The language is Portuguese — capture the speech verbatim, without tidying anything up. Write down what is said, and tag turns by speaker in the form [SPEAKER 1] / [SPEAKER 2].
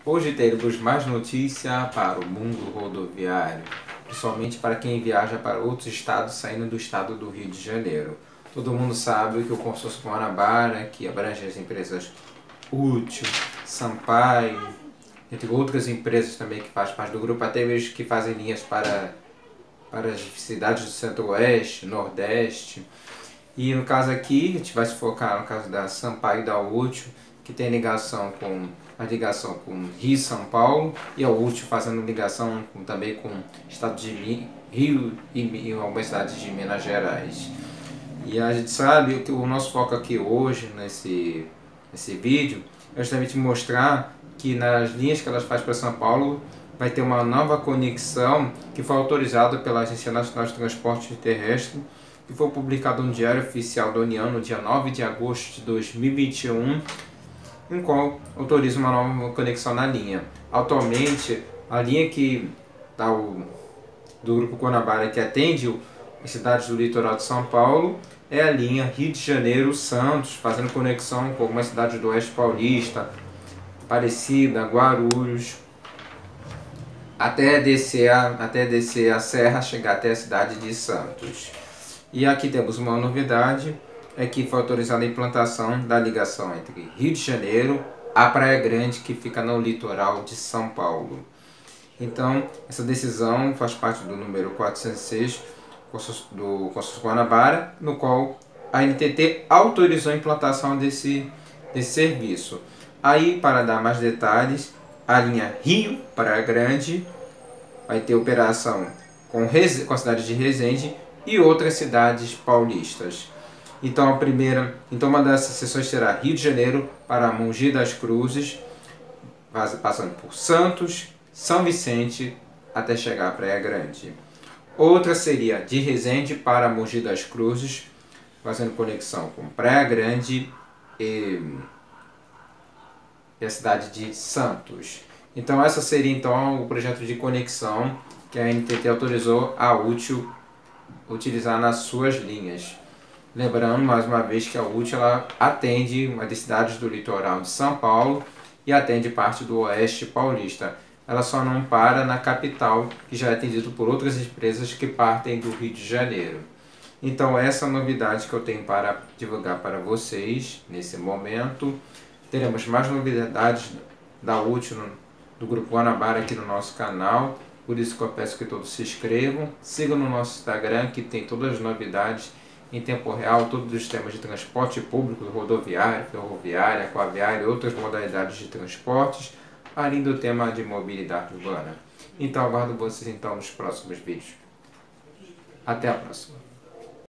[SPEAKER 1] Hoje teremos mais notícia para o mundo rodoviário, principalmente para quem viaja para outros estados saindo do estado do Rio de Janeiro. Todo mundo sabe que o consórcio Guanabara, que abrange as empresas Útil, Sampaio, entre outras empresas também que fazem parte do grupo, até mesmo que fazem linhas para, para as cidades do Centro-Oeste, Nordeste. E no caso aqui, a gente vai se focar no caso da Sampaio e da Útil, que tem ligação com a ligação com Rio e São Paulo, e a Útil fazendo ligação com, também com o estado de Rio e, e algumas cidades de Minas Gerais. E a gente sabe que o nosso foco aqui hoje, nesse, nesse vídeo, é justamente mostrar que nas linhas que elas fazem para São Paulo, vai ter uma nova conexão que foi autorizada pela Agência Nacional de Transporte Terrestre, que foi publicado no Diário Oficial da União no dia nove de agosto de dois mil e vinte e um, em qual autoriza uma nova conexão na linha. Atualmente, a linha que tá o, do Grupo Guanabara, que atende as cidades do litoral de São Paulo, é a linha Rio de Janeiro-Santos, fazendo conexão com algumas cidades do Oeste Paulista, Aparecida, Guarulhos, até descer, a, até descer a serra, chegar até a cidade de Santos. E aqui temos uma novidade, é que foi autorizada a implantação da ligação entre Rio de Janeiro a Praia Grande, que fica no litoral de São Paulo. Então, essa decisão faz parte do número quatrocentos e seis do Consórcio Guanabara, no qual a N T T autorizou a implantação desse, desse serviço. Aí, para dar mais detalhes, a linha Rio Praia Grande vai ter operação com, com a cidade de Resende e outras cidades paulistas. Então a primeira, então uma dessas sessões será Rio de Janeiro para Mogi das Cruzes, passando por Santos, São Vicente até chegar à Praia Grande. Outra seria de Resende para Mogi das Cruzes, fazendo conexão com Praia Grande e, e a cidade de Santos. Então essa seria então o projeto de conexão que a N T T autorizou a Útil utilizar nas suas linhas. Lembrando mais uma vez que a Útil ela atende uma das cidades do litoral de São Paulo e atende parte do Oeste Paulista. Ela só não para na capital, que já é atendido por outras empresas que partem do Rio de Janeiro. Então essa é a novidade que eu tenho para divulgar para vocês nesse momento. Teremos mais novidades da Útil do Grupo Guanabara aqui no nosso canal. Por isso que eu peço que todos se inscrevam, sigam no nosso Instagram, que tem todas as novidades em tempo real, todos os temas de transporte público, rodoviário, ferroviário, aquaviário e outras modalidades de transportes, além do tema de mobilidade urbana. Então aguardo vocês então nos próximos vídeos. Até a próxima.